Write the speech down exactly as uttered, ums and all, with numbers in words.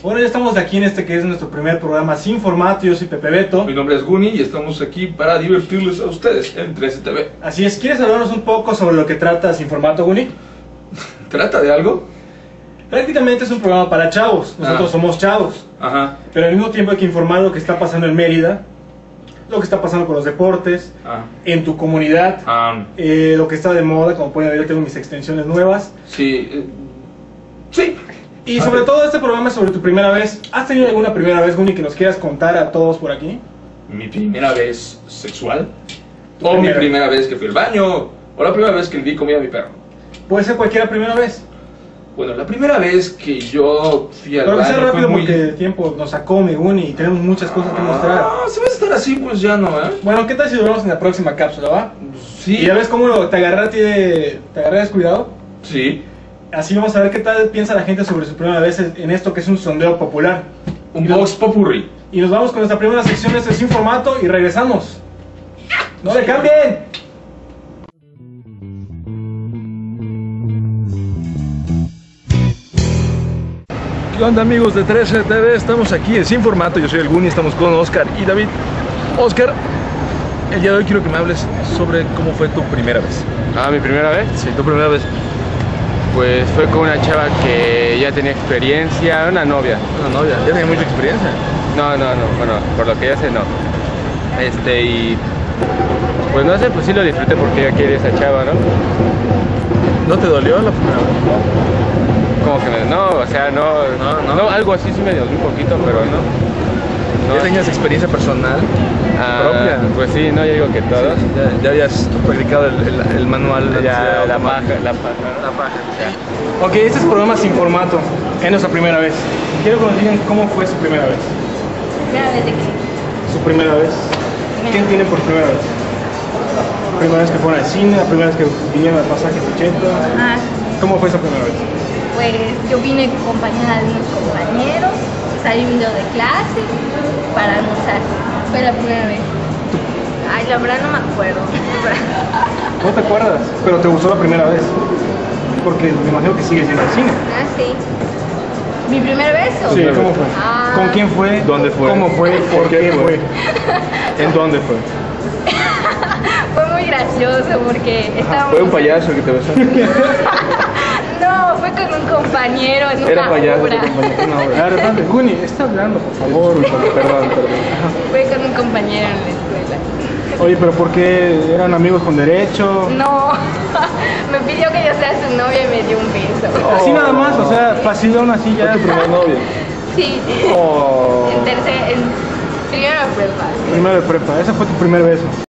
Bueno, ya estamos aquí en este que es nuestro primer programa sin formato. Yo soy Pepe Beto. Mi nombre es Guni y estamos aquí para divertirles a ustedes en trece T V. Así es, ¿quieres hablarnos un poco sobre lo que trata Sin Formato, Guni? ¿Trata de algo? Prácticamente es un programa para chavos. Nosotros Ah. somos chavos. Ajá. Pero al mismo tiempo hay que informar lo que está pasando en Mérida, lo que está pasando con los deportes, Ah. en tu comunidad, Ah, eh, lo que está de moda. Como pueden ver, yo tengo mis extensiones nuevas. sí. eh, sí. Y sobre todo este programa es sobre tu primera vez. ¿Has tenido alguna primera vez, Guni, que nos quieras contar a todos por aquí? ¿Mi primera vez sexual? ¿O Primera. mi primera vez que fui al baño? ¿O la primera vez que vi comida a mi perro? Puede ser cualquiera primera vez. Bueno, la primera vez que yo fui al Pero que baño sea fue rápido muy... porque el tiempo nos sacó, mi Guni, y tenemos muchas cosas que mostrar. Ah, si vas a estar así, pues ya no, ¿eh? Bueno, ¿qué tal si lo vemos en la próxima cápsula, va? Sí. Y ya ves cómo lo, te agarré a ti de... ¿Te agarré descuidado? Sí. Así vamos a ver qué tal piensa la gente sobre su primera vez en esto que es un sondeo popular. Un Y nos- box popurrí. Y nos vamos con nuestra primera sección de este Sin Formato y regresamos. ¡No le cambien! ¿Qué onda, amigos de trece T V? Estamos aquí en Sin Formato. Yo soy el Guni, estamos con Oscar y David. Oscar, el día de hoy quiero que me hables sobre cómo fue tu primera vez. Ah, mi primera vez, Sí, tu primera vez. pues fue con una chava que ya tenía experiencia, una novia. Una novia, ya tenía mucha experiencia. No, no, no, bueno, por lo que ya sé, no. Este, y pues no sé, pues sí lo disfruté porque yo quería esa chava, ¿no? ¿No te dolió la primera vez? Como que me- no, o sea, no, No, no. algo así sí me dio un poquito, pero no. no. ¿Ya tenías experiencia personal Ah, propia? Pues sí, no, yo digo que todos. Ya, ya habías practicado el, el- el manual. Ya, la paja. paja, la paja, ¿no? La paja. Ya. Ok, este es el programa Sin Formato. Es nuestra primera vez. Quiero que nos digan cómo fue su primera vez. Primera vez de que Su primera vez. ¿Quién tiene por primera vez? La primera vez que fueron al cine, la primera vez que vinieron al pasaje ochenta. ah, ¿Cómo fue esa primera vez? pues yo vine acompañada de unos compañeros, saliendo de clase para almorzar. Fue la primera vez. Ay, la verdad no me acuerdo. ¿No te acuerdas? Pero te gustó la primera vez. Porque me imagino que sigues yendo al cine. Ah, sí. ¿Mi primer beso? Sí, ¿cómo fue? Ah. ¿Con quién fue? ¿Dónde fue? ¿Cómo fue? ¿Por qué fue? ¿En dónde fue? Fue muy gracioso porque estábamos... Fue un payaso el que te besó. No, fue con un compañero en una Era payaso. obra. Una obra. A ver, dale, Guni, está hablando, por favor. Perdón, perdón. Fue con un compañero en la escuela. Oye, pero ¿por qué eran amigos con derecho? No, me pidió que yo sea su novia y me dio un beso. Así nada más, o sea, fácil aún así ¿Fue ya. tu primer novio? Sí, Oh. en tercer, en primero de prepa. Primero de prepa, ese fue tu primer beso.